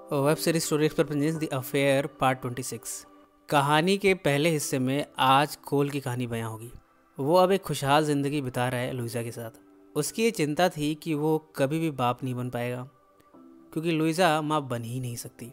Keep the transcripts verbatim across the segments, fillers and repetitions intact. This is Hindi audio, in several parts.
वेब सीरीज स्टोरी पर प्रेजेंस द अफेयर पार्ट छब्बीस। कहानी के पहले हिस्से में आज कोल की कहानी बयां होगी। वो अब एक खुशहाल ज़िंदगी बिता रहा है लुइजा के साथ। उसकी ये चिंता थी कि वो कभी भी बाप नहीं बन पाएगा क्योंकि लुइजा माँ बन ही नहीं सकती।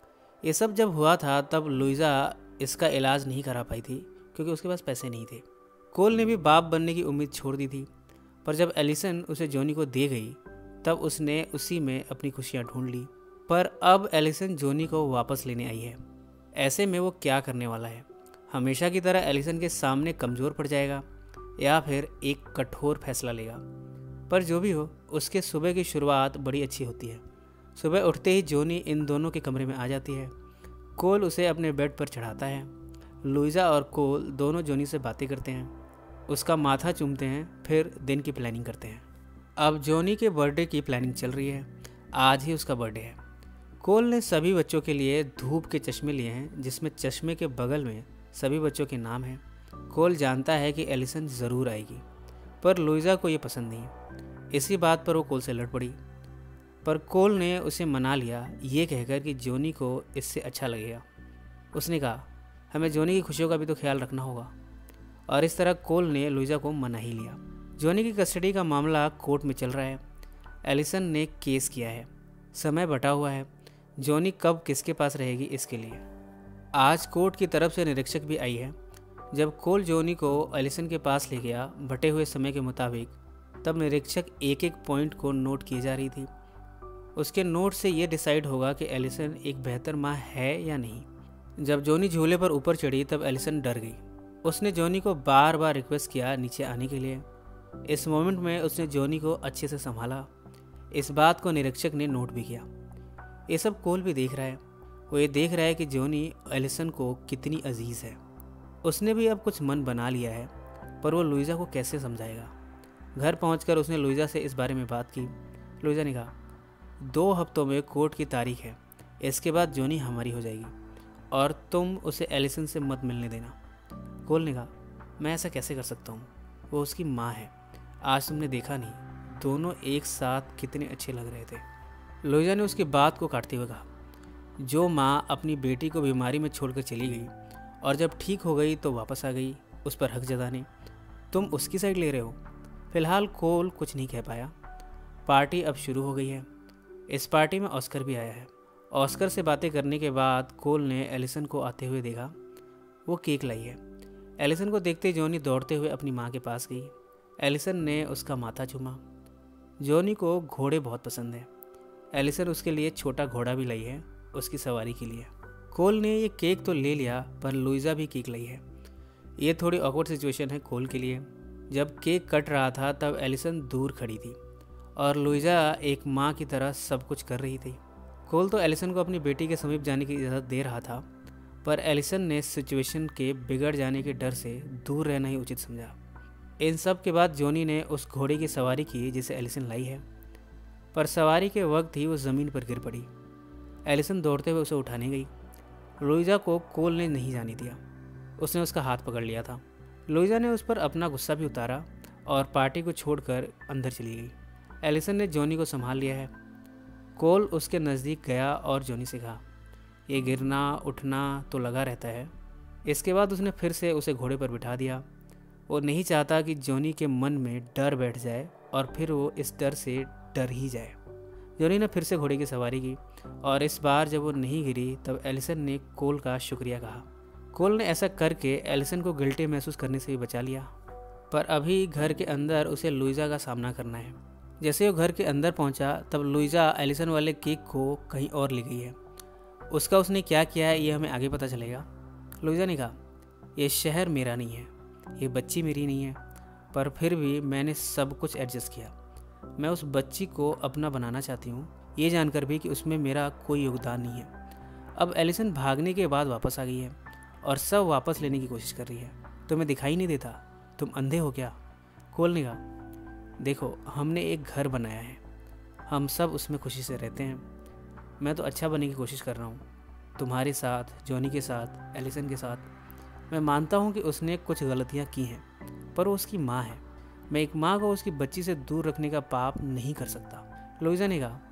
ये सब जब हुआ था तब लुइजा इसका इलाज नहीं करा पाई थी क्योंकि उसके पास पैसे नहीं थे। कोल ने भी बाप बनने की उम्मीद छोड़ दी थी, पर जब एलिसन उसे जोनी को दे गई तब उसने उसी में अपनी खुशियाँ ढूंढ ली। पर अब एलिसन जोनी को वापस लेने आई है। ऐसे में वो क्या करने वाला है? हमेशा की तरह एलिसन के सामने कमज़ोर पड़ जाएगा या फिर एक कठोर फैसला लेगा? पर जो भी हो, उसके सुबह की शुरुआत बड़ी अच्छी होती है। सुबह उठते ही जोनी इन दोनों के कमरे में आ जाती है। कोल उसे अपने बेड पर चढ़ाता है। लुइजा और कोल दोनों जोनी से बातें करते हैं, उसका माथा चूमते हैं, फिर दिन की प्लानिंग करते हैं। अब जोनी के बर्थडे की प्लानिंग चल रही है। आज ही उसका बर्थडे है। कोल ने सभी बच्चों के लिए धूप के चश्मे लिए हैं जिसमें चश्मे के बगल में सभी बच्चों के नाम हैं। कोल जानता है कि एलिसन ज़रूर आएगी, पर लुइजा को ये पसंद नहीं। इसी बात पर वो कोल से लड़ पड़ी, पर कोल ने उसे मना लिया ये कहकर कि जोनी को इससे अच्छा लगेगा। उसने कहा, हमें जोनी की खुशियों का भी तो ख्याल रखना होगा। और इस तरह कोल ने लुइजा को मना ही लिया। जोनी की कस्टडी का मामला कोर्ट में चल रहा है। एलिसन ने केस किया है। समय बटा हुआ है। जोनी कब किसके पास रहेगी इसके लिए। आज कोर्ट की तरफ से निरीक्षक भी आई है। जब कोल जोनी को एलिसन के पास ले गया बटे हुए समय के मुताबिक, तब निरीक्षक एक एक पॉइंट को नोट की जा रही थी। उसके नोट से ये डिसाइड होगा कि एलिसन एक बेहतर माँ है या नहीं। जब जोनी झूले पर ऊपर चढ़ी तब एलिसन डर गई। उसने जोनी को बार बार रिक्वेस्ट किया नीचे आने के लिए। इस मोमेंट में उसने जोनी को अच्छे से संभाला। इस बात को निरीक्षक ने नोट भी किया। ये सब कोल भी देख रहा है। वो ये देख रहा है कि जोनी एलिसन को कितनी अजीज़ है। उसने भी अब कुछ मन बना लिया है, पर वो लुइजा को कैसे समझाएगा? घर पहुंचकर उसने लुइजा से इस बारे में बात की। लुइजा ने कहा, दो हफ्तों में कोर्ट की तारीख है, इसके बाद जोनी हमारी हो जाएगी और तुम उसे एलिसन से मत मिलने देना। कोल ने कहा, मैं ऐसा कैसे कर सकता हूँ? वो उसकी माँ है। आज तुमने देखा नहीं, दोनों एक साथ कितने अच्छे लग रहे थे। लुइजा ने उसकी बात को काटते हुए कहा, जो माँ अपनी बेटी को बीमारी में छोड़कर चली गई और जब ठीक हो गई तो वापस आ गई उस पर हक जताने, तुम उसकी साइड ले रहे हो। फिलहाल कोल कुछ नहीं कह पाया। पार्टी अब शुरू हो गई है। इस पार्टी में ऑस्कर भी आया है। ऑस्कर से बातें करने के बाद कोल ने एलिसन को आते हुए देखा। वो केक लाई है। एलिसन को देखते जोनी दौड़ते हुए अपनी माँ के पास गई। एलिसन ने उसका माथा चूमा। जोनी को घोड़े बहुत पसंद है। एलिसन उसके लिए छोटा घोड़ा भी लाई है उसकी सवारी के लिए। कोल ने ये केक तो ले लिया, पर लुइजा भी केक लाई है। ये थोड़ी ऑकवर्ड सिचुएशन है कोल के लिए। जब केक कट रहा था तब एलिसन दूर खड़ी थी और लुइजा एक माँ की तरह सब कुछ कर रही थी। कोल तो एलिसन को अपनी बेटी के समीप जाने की इजाज़त दे रहा था, पर एलिसन ने सिचुएशन के बिगड़ जाने के डर से दूर रहना ही उचित समझा। इन सब के बाद जोनी ने उस घोड़े की सवारी की जिसे एलिसन लाई है, पर सवारी के वक्त ही वो ज़मीन पर गिर पड़ी। एलिसन दौड़ते हुए उसे उठाने गई। लुइजा को कोल ने नहीं जाने दिया। उसने उसका हाथ पकड़ लिया था। लुइजा ने उस पर अपना गुस्सा भी उतारा और पार्टी को छोड़कर अंदर चली गई। एलिसन ने जोनी को संभाल लिया है। कोल उसके नज़दीक गया और जोनी से कहा, ये गिरना उठना तो लगा रहता है। इसके बाद उसने फिर से उसे घोड़े पर बिठा दिया। वो नहीं चाहता कि जोनी के मन में डर बैठ जाए और फिर वो इस डर से डर ही जाए। जोनी ने फिर से घोड़े की सवारी की और इस बार जब वो नहीं गिरी तब एलिसन ने कोल का शुक्रिया कहा। कोल ने ऐसा करके एलिसन को गिल्टी महसूस करने से भी बचा लिया। पर अभी घर के अंदर उसे लुइजा का सामना करना है। जैसे वो घर के अंदर पहुंचा तब लुइजा एलिसन वाले केक को कहीं और ले गई है। उसका उसने क्या किया है ये हमें आगे पता चलेगा। लुइजा ने कहा, यह शहर मेरा नहीं है, ये बच्ची मेरी नहीं है, पर फिर भी मैंने सब कुछ एडजस्ट किया। मैं उस बच्ची को अपना बनाना चाहती हूँ, ये जानकर भी कि उसमें मेरा कोई योगदान नहीं है। अब एलिसन भागने के बाद वापस आ गई है और सब वापस लेने की कोशिश कर रही है। तुम्हें दिखाई नहीं देता? तुम अंधे हो क्या? कोल ने कहा, देखो, हमने एक घर बनाया है, हम सब उसमें खुशी से रहते हैं। मैं तो अच्छा बनने की कोशिश कर रहा हूँ, तुम्हारे साथ, जोनी के साथ, एलिसन के साथ। मैं मानता हूँ कि उसने कुछ गलतियाँ की हैं, पर वो उसकी माँ है। मैं एक माँ को उसकी बच्ची से दूर रखने का पाप नहीं कर सकता। लुइजा ने कहा,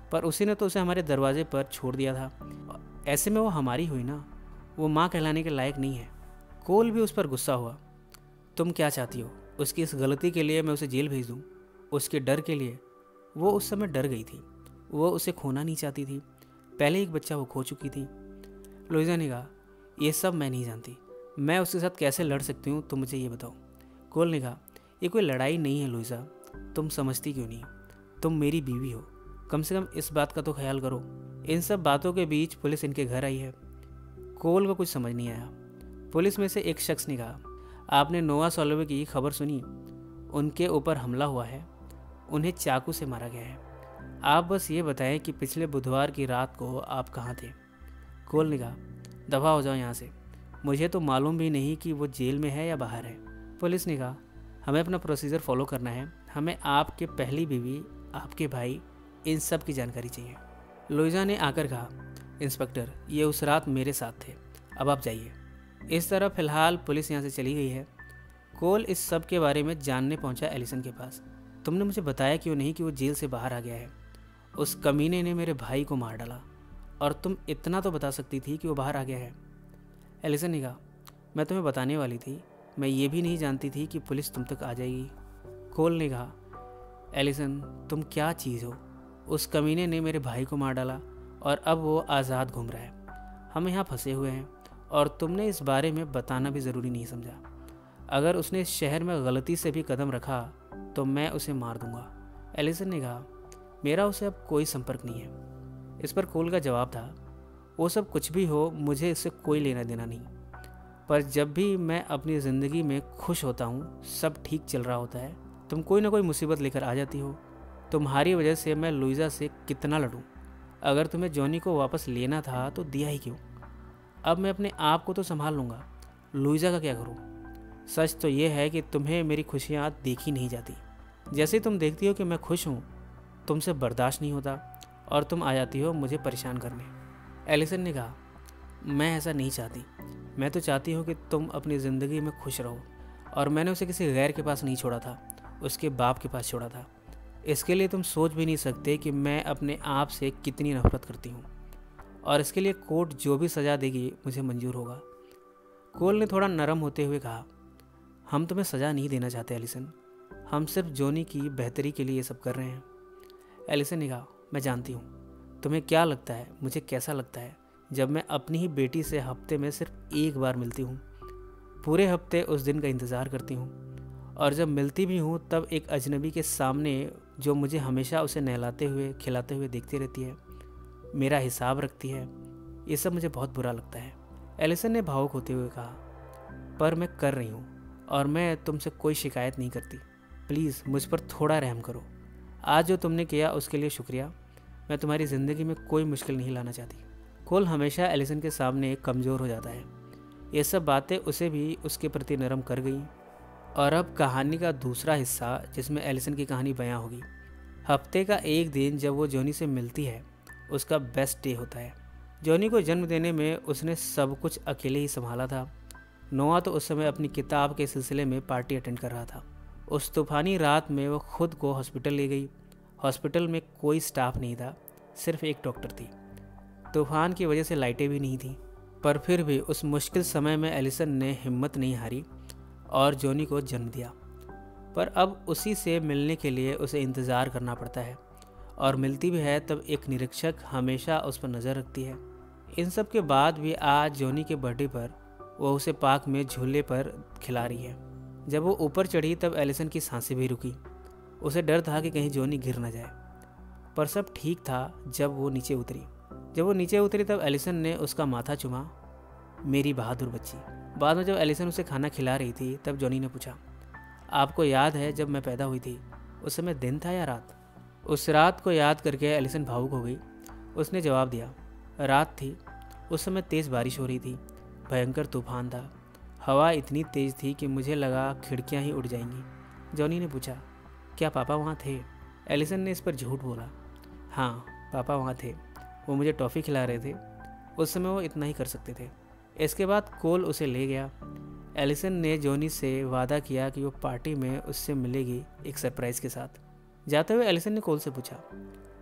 पर उसी ने तो उसे हमारे दरवाजे पर छोड़ दिया था। ऐसे में वो हमारी हुई ना, वो माँ कहलाने के लायक नहीं है। कोल भी उस पर गुस्सा हुआ। तुम क्या चाहती हो? उसकी इस गलती के लिए मैं उसे जेल भेज दूँ? उसके डर के लिए? वो उस समय डर गई थी। वो उसे खोना नहीं चाहती थी। पहले एक बच्चा वो खो चुकी थी। लुइजा ने कहा, ये सब मैं नहीं जानती। मैं उसके साथ कैसे लड़ सकती हूँ, तुम मुझे ये बताओ। कोल ने कहा, ये कोई लड़ाई नहीं है लुइजा, तुम समझती क्यों नहीं? तुम मेरी बीवी हो, कम से कम इस बात का तो ख्याल करो। इन सब बातों के बीच पुलिस इनके घर आई है। कोल को कुछ समझ नहीं आया। पुलिस में से एक शख्स ने कहा, आपने नोआ सॉलोवे की खबर सुनी? उनके ऊपर हमला हुआ है, उन्हें चाकू से मारा गया है। आप बस ये बताएं कि पिछले बुधवार की रात को आप कहाँ थे? कोल ने कहा, दफा हो जाओ यहाँ से, मुझे तो मालूम भी नहीं कि वो जेल में है या बाहर है। पुलिस ने कहा, हमें अपना प्रोसीजर फॉलो करना है, हमें आपके पहली बीवी, आपके भाई, इन सब की जानकारी चाहिए। लुइजा ने आकर कहा, इंस्पेक्टर, ये उस रात मेरे साथ थे, अब आप जाइए। इस तरह फिलहाल पुलिस यहाँ से चली गई है। कोल इस सब के बारे में जानने पहुँचा एलिसन के पास। तुमने मुझे बताया क्यों नहीं कि वो जेल से बाहर आ गया है? उस कमीने ने मेरे भाई को मार डाला, और तुम इतना तो बता सकती थी कि वो बाहर आ गया है। एलिसन ने कहा, मैं तुम्हें बताने वाली थी, मैं ये भी नहीं जानती थी कि पुलिस तुम तक आ जाएगी। कोल ने कहा, एलिसन, तुम क्या चीज़ हो? उस कमीने ने मेरे भाई को मार डाला और अब वो आज़ाद घूम रहा है। हम यहाँ फंसे हुए हैं और तुमने इस बारे में बताना भी ज़रूरी नहीं समझा। अगर उसने इस शहर में गलती से भी कदम रखा तो मैं उसे मार दूंगा। एलिसन ने कहा, मेरा उसे अब कोई संपर्क नहीं है। इस पर कोल का जवाब था, वो सब कुछ भी हो, मुझे इससे कोई लेना देना नहीं। पर जब भी मैं अपनी ज़िंदगी में खुश होता हूँ, सब ठीक चल रहा होता है, तुम कोई ना कोई मुसीबत लेकर आ जाती हो। तुम्हारी वजह से मैं लुइजा से कितना लड़ूं। अगर तुम्हें जॉनी को वापस लेना था तो दिया ही क्यों? अब मैं अपने आप को तो संभाल लूँगा, लुइजा का क्या करूँ? सच तो ये है कि तुम्हें मेरी खुशियाँ देखी नहीं जाती। जैसे ही तुम देखती हो कि मैं खुश हूँ, तुमसे बर्दाश्त नहीं होता और तुम आ जाती हो मुझे परेशान करने। एलिसन ने कहा, मैं ऐसा नहीं चाहती। मैं तो चाहती हूँ कि तुम अपनी ज़िंदगी में खुश रहो। और मैंने उसे किसी गैर के पास नहीं छोड़ा था, उसके बाप के पास छोड़ा था। इसके लिए तुम सोच भी नहीं सकते कि मैं अपने आप से कितनी नफरत करती हूँ, और इसके लिए कोर्ट जो भी सज़ा देगी मुझे मंजूर होगा। कोल ने थोड़ा नरम होते हुए कहा, हम तुम्हें सज़ा नहीं देना चाहते एलिसन, हम सिर्फ जॉनी की बेहतरी के लिए ये सब कर रहे हैं। एलिसन ने कहा, मैं जानती हूँ तुम्हें क्या लगता है, मुझे कैसा लगता है जब मैं अपनी ही बेटी से हफ्ते में सिर्फ एक बार मिलती हूँ। पूरे हफ्ते उस दिन का इंतज़ार करती हूँ, और जब मिलती भी हूँ तब एक अजनबी के सामने जो मुझे हमेशा उसे नहलाते हुए खिलाते हुए देखती रहती है, मेरा हिसाब रखती है। ये सब मुझे बहुत बुरा लगता है। एलिसन ने भावुक होते हुए कहा, पर मैं कर रही हूँ और मैं तुमसे कोई शिकायत नहीं करती। प्लीज़ मुझ पर थोड़ा रहम करो। आज जो तुमने किया उसके लिए शुक्रिया। मैं तुम्हारी ज़िंदगी में कोई मुश्किल नहीं लाना चाहती। कोल हमेशा एलिसन के सामने कमज़ोर हो जाता है। ये सब बातें उसे भी उसके प्रति नरम कर गई। और अब कहानी का दूसरा हिस्सा, जिसमें एलिसन की कहानी बयां होगी। हफ्ते का एक दिन जब वो जॉनी से मिलती है, उसका बेस्ट डे होता है। जॉनी को जन्म देने में उसने सब कुछ अकेले ही संभाला था। नोआ तो उस समय अपनी किताब के सिलसिले में पार्टी अटेंड कर रहा था। उस तूफ़ानी रात में वो खुद को हॉस्पिटल ले गई। हॉस्पिटल में कोई स्टाफ नहीं था, सिर्फ एक डॉक्टर थी। तूफ़ान की वजह से लाइटें भी नहीं थी, पर फिर भी उस मुश्किल समय में एलिसन ने हिम्मत नहीं हारी और जॉनी को जन्म दिया। पर अब उसी से मिलने के लिए उसे इंतज़ार करना पड़ता है, और मिलती भी है तब एक निरीक्षक हमेशा उस पर नज़र रखती है। इन सब के बाद भी आज जॉनी के बर्थडे पर वो उसे पार्क में झूले पर खिला रही है। जब वो ऊपर चढ़ी तब एलिसन की सांसें भी रुकी। उसे डर था कि कहीं जॉनी गिर न जाए, पर सब ठीक था जब वो नीचे उतरी। जब वो नीचे उतरी तब एलिसन ने उसका माथा चुमा, मेरी बहादुर बच्ची। बाद में जब एलिसन उसे खाना खिला रही थी तब जॉनी ने पूछा, आपको याद है जब मैं पैदा हुई थी, उस समय दिन था या रात? उस रात को याद करके एलिसन भावुक हो गई। उसने जवाब दिया, रात थी। उस समय तेज़ बारिश हो रही थी, भयंकर तूफान था। हवा इतनी तेज़ थी कि मुझे लगा खिड़कियां ही उड़ जाएंगी। जॉनी ने पूछा, क्या पापा वहाँ थे? एलिसन ने इस पर झूठ बोला, हाँ पापा वहाँ थे, वो मुझे टॉफ़ी खिला रहे थे। उस समय वो इतना ही कर सकते थे। इसके बाद कोल उसे ले गया। एलिसन ने जॉनी से वादा किया कि वो पार्टी में उससे मिलेगी एक सरप्राइज़ के साथ। जाते हुए एलिसन ने कोल से पूछा,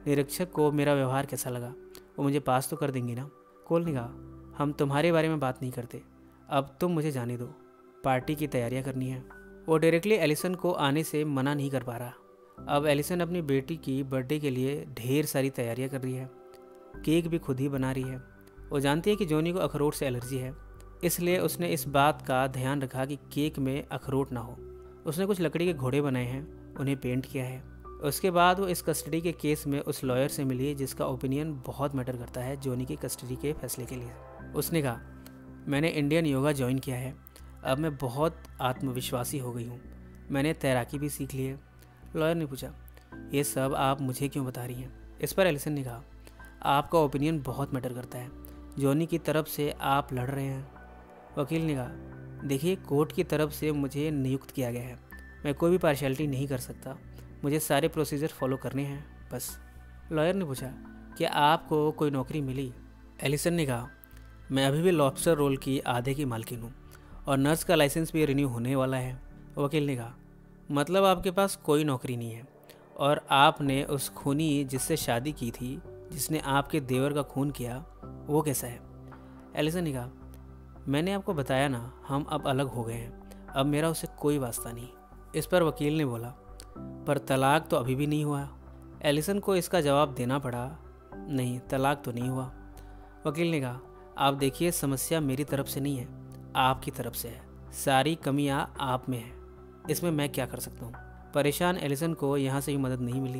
निरीक्षक को मेरा व्यवहार कैसा लगा, वो मुझे पास तो कर देंगे ना। कोल ने कहा, हम तुम्हारे बारे में बात नहीं करते, अब तुम मुझे जाने दो, पार्टी की तैयारियां करनी है। वो डायरेक्टली एलिसन को आने से मना नहीं कर पा रहा। अब एलिसन अपनी बेटी की बर्थडे के लिए ढेर सारी तैयारियां कर रही है, केक भी खुद ही बना रही है। वो जानती है कि जॉनी को अखरोट से एलर्जी है, इसलिए उसने इस बात का ध्यान रखा कि केक में अखरोट ना हो। उसने कुछ लकड़ी के घोड़े बनाए हैं, उन्हें पेंट किया है। उसके बाद वो इस कस्टडी के केस में उस लॉयर से मिली जिसका ओपिनियन बहुत मैटर करता है जॉनी की कस्टडी के फैसले के लिए। उसने कहा, मैंने इंडियन योगा ज्वाइन किया है, अब मैं बहुत आत्मविश्वासी हो गई हूँ। मैंने तैराकी भी सीख ली है। लॉयर ने पूछा, ये सब आप मुझे क्यों बता रही हैं? इस पर एलिसन ने कहा, आपका ओपिनियन बहुत मैटर करता है, जॉनी की तरफ से आप लड़ रहे हैं। वकील ने कहा, देखिए, कोर्ट की तरफ से मुझे नियुक्त किया गया है, मैं कोई भी पार्शियलिटी नहीं कर सकता, मुझे सारे प्रोसीजर फॉलो करने हैं बस। लॉयर ने पूछा, क्या आपको कोई नौकरी मिली? एलिसन ने कहा, मैं अभी भी लॉबस्टर रोल की आधे की मालकिन हूँ और नर्स का लाइसेंस भी रिन्यू होने वाला है। वकील ने कहा, मतलब आपके पास कोई नौकरी नहीं है और आपने उस खूनी जिससे शादी की थी, जिसने आपके देवर का खून किया, वो कैसा है? एलिसन ने कहा, मैंने आपको बताया ना, हम अब अलग हो गए हैं, अब मेरा उससे कोई वास्ता नहीं। इस पर वकील ने बोला, पर तलाक तो अभी भी नहीं हुआ। एलिसन को इसका जवाब देना पड़ा, नहीं, तलाक तो नहीं हुआ। वकील ने कहा, आप देखिए, समस्या मेरी तरफ से नहीं है, आपकी तरफ से है, सारी कमियां आप में हैं, इसमें मैं क्या कर सकता हूँ? परेशान एलिसन को यहाँ से भी मदद नहीं मिली।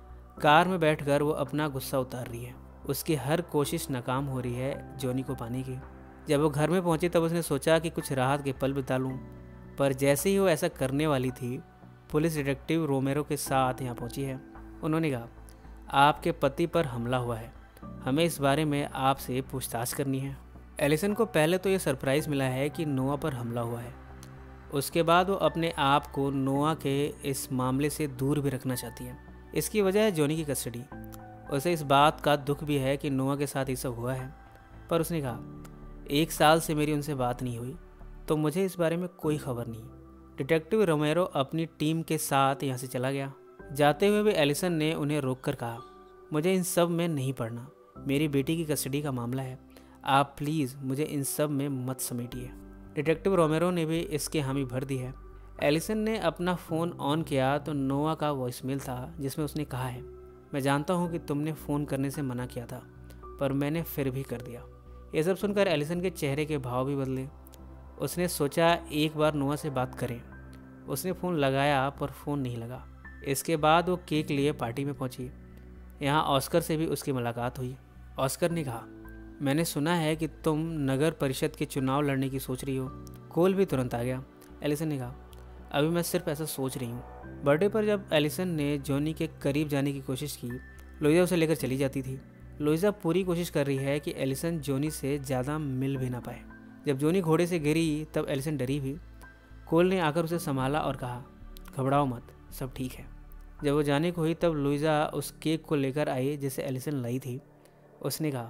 कार में बैठकर वो अपना गुस्सा उतार रही है, उसकी हर कोशिश नाकाम हो रही है जॉनी को पाने की। जब वो घर में पहुंची तब उसने सोचा कि कुछ राहत के पल बिता लूँ, पर जैसे ही वो ऐसा करने वाली थी, पुलिस डिटेक्टिव रोमेरो के साथ यहाँ पहुंची है। उन्होंने कहा, आपके पति पर हमला हुआ है, हमें इस बारे में आपसे पूछताछ करनी है। एलिसन को पहले तो ये सरप्राइज़ मिला है कि नोआ पर हमला हुआ है, उसके बाद वो अपने आप को नोआ के इस मामले से दूर भी रखना चाहती है। इसकी वजह है जॉनी की कस्टडी। उसे इस बात का दुख भी है कि नोआ के साथ ये सब हुआ है, पर उसने कहा, एक साल से मेरी उनसे बात नहीं हुई, तो मुझे इस बारे में कोई खबर नहीं। डिटेक्टिव रोमेरो अपनी टीम के साथ यहाँ से चला गया। जाते हुए भी एलिसन ने उन्हें रोककर कहा, मुझे इन सब में नहीं पड़ना, मेरी बेटी की कस्टडी का मामला है, आप प्लीज़ मुझे इन सब में मत समेटिए। डिटेक्टिव रोमेरो ने भी इसके हामी भर दी है। एलिसन ने अपना फ़ोन ऑन किया तो नोआ का वॉइसमेल था, जिसमें उसने कहा है, मैं जानता हूँ कि तुमने फ़ोन करने से मना किया था, पर मैंने फिर भी कर दिया। ये सब सुनकर एलिसन के चेहरे के भाव भी बदले। उसने सोचा एक बार नोआ से बात करें। उसने फ़ोन लगाया पर फ़ोन नहीं लगा। इसके बाद वो केक लिए पार्टी में पहुंची। यहाँ ऑस्कर से भी उसकी मुलाकात हुई। ऑस्कर ने कहा, मैंने सुना है कि तुम नगर परिषद के चुनाव लड़ने की सोच रही हो। कोल भी तुरंत आ गया। एलिसन ने कहा, अभी मैं सिर्फ ऐसा सोच रही हूँ। बर्थडे पर जब एलिसन ने जॉनी के करीब जाने की कोशिश की, लुइजा उसे लेकर चली जाती थी। लुइजा पूरी कोशिश कर रही है कि एलिसन जॉनी से ज़्यादा मिल भी ना पाए। जब जॉनी घोड़े से गिरी तब एलिसन डरी भी। कोल ने आकर उसे संभाला और कहा, घबराओ मत, सब ठीक है। जब वो जाने को हुई तब लुइजा उस केक को लेकर आई जिसे एलिसन लाई थी। उसने कहा,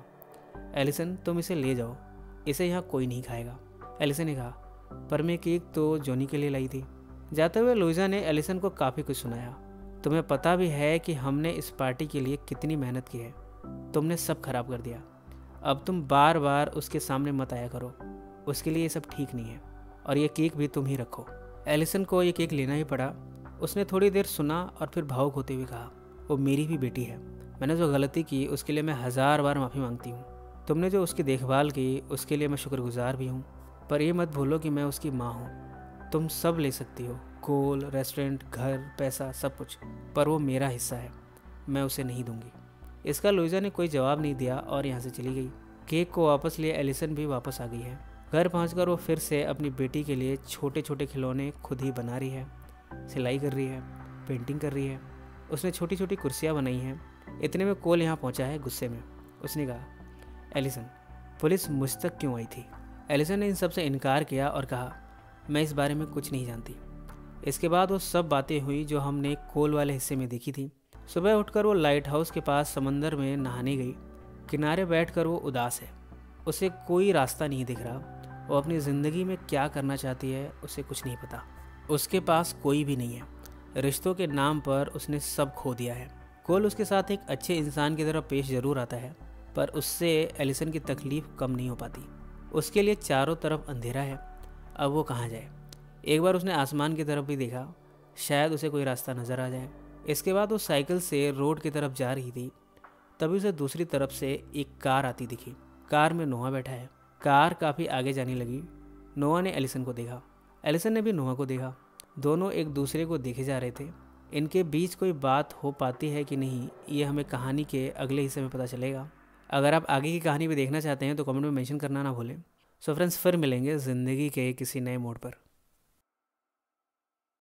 एलिसन तुम इसे ले जाओ, इसे यहाँ कोई नहीं खाएगा। एलिसन ने कहा, पर मैं केक तो जॉनी के लिए लाई थी। जाते हुए लुइजा ने एलिसन को काफ़ी कुछ सुनाया। तुम्हें पता भी है कि हमने इस पार्टी के लिए कितनी मेहनत की है, तुमने सब खराब कर दिया। अब तुम बार बार उसके सामने मत आया करो, उसके लिए ये सब ठीक नहीं है, और ये केक भी तुम ही रखो। एलिसन को ये केक लेना ही पड़ा। उसने थोड़ी देर सुना और फिर भावुक होते हुए कहा, वो मेरी भी बेटी है, मैंने जो गलती की उसके लिए मैं हज़ार बार माफ़ी मांगती हूँ। तुमने जो उसकी देखभाल की उसके लिए मैं शुक्रगुजार भी हूँ, पर यह मत भूलो कि मैं उसकी माँ हूँ। तुम सब ले सकती हो, कोल, रेस्टोरेंट, घर, पैसा, सब कुछ, पर वो मेरा हिस्सा है, मैं उसे नहीं दूंगी। इसका लुइजा ने कोई जवाब नहीं दिया और यहाँ से चली गई। केक को वापस लिए एलिसन भी वापस आ गई है। घर पहुंचकर वो फिर से अपनी बेटी के लिए छोटे छोटे खिलौने खुद ही बना रही है, सिलाई कर रही है, पेंटिंग कर रही है। उसने छोटी छोटी कुर्सियाँ बनाई हैं। इतने में कोल यहाँ पहुँचा है गुस्से में। उसने कहा, एलिसन, पुलिस मुझ तक क्यों आई थी? एलिसन ने इन सब से इनकार किया और कहा, मैं इस बारे में कुछ नहीं जानती। इसके बाद वो सब बातें हुई जो हमने कोल वाले हिस्से में देखी थी। सुबह उठकर वो लाइट हाउस के पास समंदर में नहाने गई। किनारे बैठकर वो उदास है, उसे कोई रास्ता नहीं दिख रहा। वो अपनी ज़िंदगी में क्या करना चाहती है उसे कुछ नहीं पता। उसके पास कोई भी नहीं है। रिश्तों के नाम पर उसने सब खो दिया है। कोल उसके साथ एक अच्छे इंसान की तरह पेश जरूर आता है, पर उससे एलिसन की तकलीफ कम नहीं हो पाती। उसके लिए चारों तरफ अंधेरा है, अब वो कहाँ जाए। एक बार उसने आसमान की तरफ भी देखा, शायद उसे कोई रास्ता नज़र आ जाए। इसके बाद वो साइकिल से रोड की तरफ जा रही थी, तभी उसे दूसरी तरफ से एक कार आती दिखी। कार में नोआ बैठा है। कार काफ़ी आगे जाने लगी। नोआ ने एलिसन को देखा, एलिसन ने भी नोआ को देखा। दोनों एक दूसरे को देखे जा रहे थे। इनके बीच कोई बात हो पाती है कि नहीं, ये हमें कहानी के अगले हिस्से में पता चलेगा। अगर आप आगे की कहानी भी देखना चाहते हैं तो कमेंट में मेंशन करना ना भूलें। सो फ्रेंड्स, फिर मिलेंगे ज़िंदगी के किसी नए मोड़ पर।